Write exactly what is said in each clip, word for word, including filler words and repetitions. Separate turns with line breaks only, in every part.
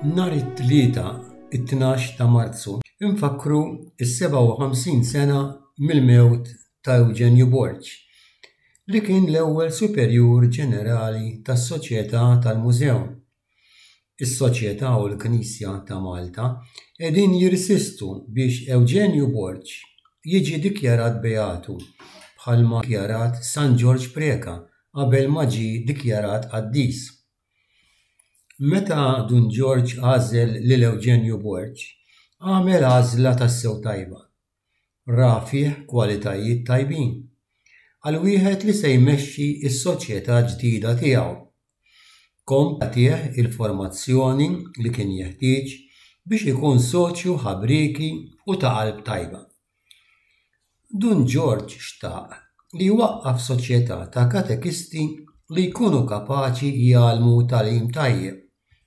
Nhar it-tlieta it-tnax ta' Marzu infakru is-seba' u ħamsin sena mill-mewt ta' Eugenio Borg, li kien l-ewwel Superjur Ġenerali tas-Soċjetà tal-Mużew. Is-Soċjetà u l-Knisja ta' Malta qegħdin jirsistu biex Eugenio Borg jiġi dikjarat beatu bħalma dikjarat San George Preka qabel ma ġie dikjarat qaddis. Meta Dun George għażel lil Eugenio Borg, għamel għażla tassew tajba. Ra fih kwalitajiet tajbin għal wieħed li se jmexxi s-soċjetà ġdida tiegħu. Kompla tiegħu il-formazzjoni li kien jeħtieġ biex ikun soċju ħabriki u ta' qalb tajba. Dun George xtaq li jwaqqaf soċjetà ta' katekisti li jkunu kapaċi jgħallmu tagħlim tajjeb.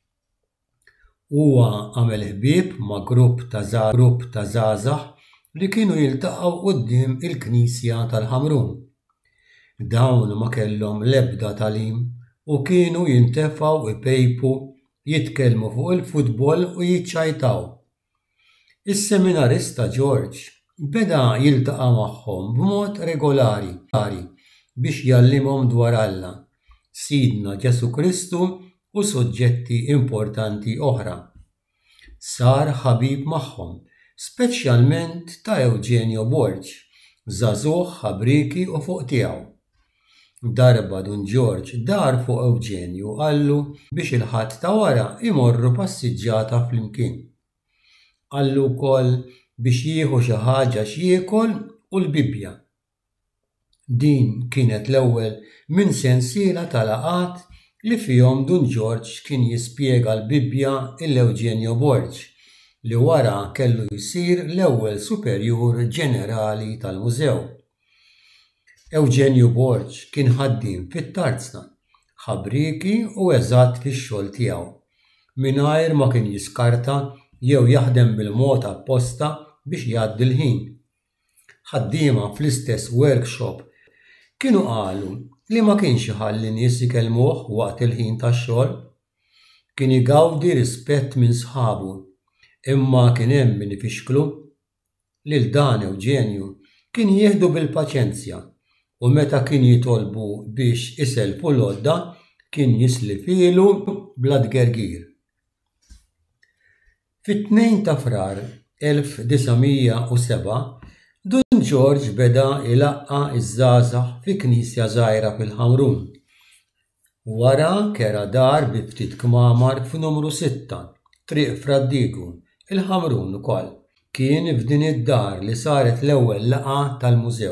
Huwa għamel ħbieb ma' grupp ta' żgħażagħ li kienu jiltaqgħu quddiem il-Knisja tal-Ħamrun. Dawn ma kellhom l-ebda tagħlim u kienu jintefgħu ipejpu, jitkellmu fuq il-futbol u jiċċajtaw. Is-seminarista George beda jiltaqa' magħhom b'mod regolari biex jgħallimhom dwar Alla, Sidna Ġesu Kristu u suġġetti importanti oħra. Sar ħabib magħhom, speċjalment ta' Eugenio Borg, żagħżugħ ħabriki u fuq tiegħu. Darba Dun George dar fuq Eugenio qallu biex il-ħadd ta' wara imorru passiġġjata flimkien. Qallu wkoll biex jieħu xi ħaġa x'jiekol u l-Bibbja. Din kienet l-ewwel minn sensiela ta' laqgħat li fihom Dun George kien jispjega l-Bibbja l-Eugenio Borg, li wara kellu jsir l-ewwel Superjur Ġenerali tal-Mużew. Eugenio Borg kien ħaddiem fit-tarzna, ħabriki u eżatt fix-xogħol tiegħu, mingħajr ma kien jiskarta jew jaħdem bil-mod apposta biex jgħaddi l-ħin. Ħaddiema fl-istess workshop kienu qalu li ma kienx iħalli nies ikellmuh waqt il-ħin tax-xogħol, kien igawdi rispett minn sħabu, imma kien hemm min ifixklu. Lil dan Eugenio kien jieħdu bil-paċenzja u meta kien jitolbu biex iselfu l-għodda kien jislifilu bla dgergir. Fit-tnejn ta' Frar elf disgħomija u seba' Dun George beda ilaqqa iż-żgħażagħ fi knisja żgħira fil-Ħamrun. Wara kera dar bi ftit kmamar f'numru sitta, triq Fraddigu, il-Ħamrun ukoll. Kien f'din id-dar li saret l-ewwel laqgħa tal-mużew.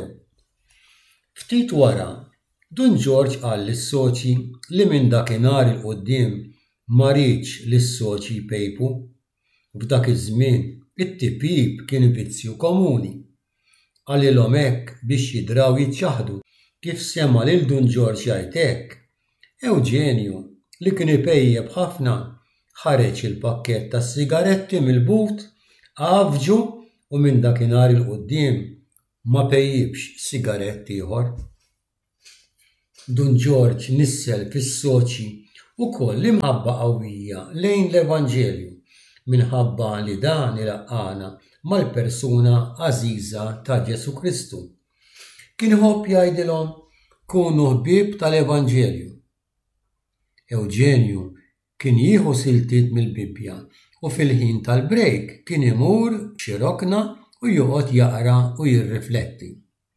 Ftit wara, Dun George qal lis-soċi li minn dakinhar il quddiem ma rridx lis-soċi jpejpu. F'dak iż-żmien it-tipib kien vizzju komuni. Għalilhom hekk biex jidraw jiċċaħdu. Kif sema lil Dun George jgħid hekk, Eugenio li kien ipejjeb ħafna ħareġ il-pakkett tas-sigaretti mill-but, għafġu u minn dakinhar il quddiem ma pejjibx sigaretti ieħor. Dun George nissel fis-soċi wkoll imħabba qawwija lejn l-Evanġelju minħabba li dan ilaqqana mal-persuna għażiża ta' Ġesu Kristu. Kien iħobb jgħidilhom kunu ħbieb tal-Evanġelju. Eugenio kien jieħu siltiet mill-Bibbja u fil-ħin tal-break kien imur xi rokna u joqgħod jaqra u jirrifletti.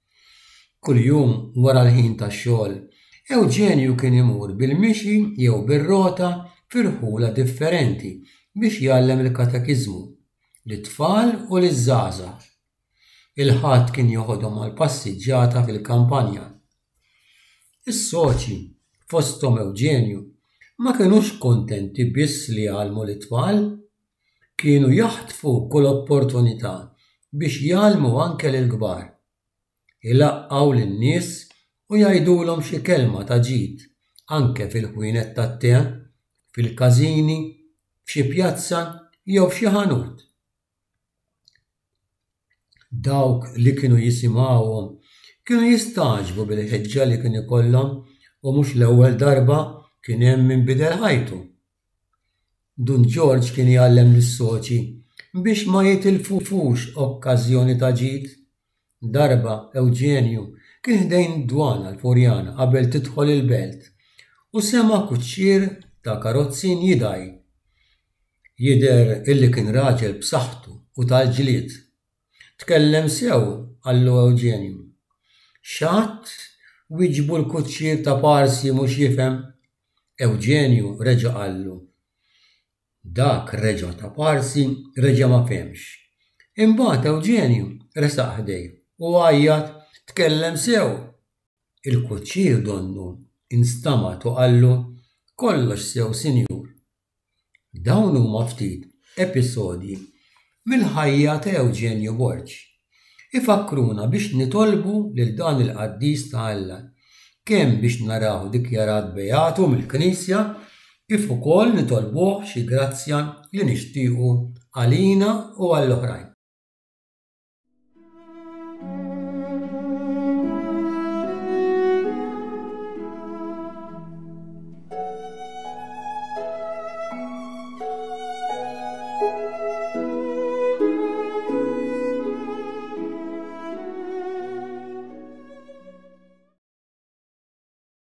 Kuljum wara l-ħin tax-xogħol, Eugenio kien imur bil-mixi jew bir-rota firħula differenti biex jgħallem il-katekiżmu lit-tfal u liż-żgħażagħ. Il-ħadd kien joħodhom għal passiġġjata fil-kampanja. Is-soċi fosthom Eugenio ma kinux kuntenti biss li jgħallmu lit-tfal, kienu jaħtfu kull opportunità biex jgħallmu anke lill-kbar. Ilaqqgħu lin-nies u jgħidulhom xi kelma ta' ġid anke fil-ħwienet tat-te, fil-każini, f'xi pjazza jew f'xi ħanut. Dawk li kienu jisimgħuhom kienu jistaġbu bil-ħeġġa li kien ikollhom u mhux l-ewwel darba kien hemm min bidel ħajtu. Dun George kien jgħallem lis-soċi biex ma jitilfux okkażjoni ta' ġid. Darba Eugenio kien ħdejn dwana l-Furjana qabel tidħol il-belt u sema kuċċier ta' karozzi njidaj. Jidher illi kien raġel b'saħħtu u tal-ġlied. Tkellem sew għallu Eugenio. X'għadt wieġbu l-kuċċier ta' Parsi mhux jifhem? Eugenio reġa' qallu. Dak reġa' ta' Parsi reġa' ma fehmx. Imbagħad Eugenio resaq ħdejh u għajjat tkellem sew. Il-kuċċier donnu instamat u qallu kollox sew sinjur. Dawn huma ftit episodji mill-ħajja ta' Eugenio Borg. Ifakkruna biex nitolbu lil dan il-qaddis ta' Alla kemm biex naraw dikjarat bejatu mill-Knisja kif ukoll nitolbuh xi grazzja li nixtiequ għalina u għall-oħrajn.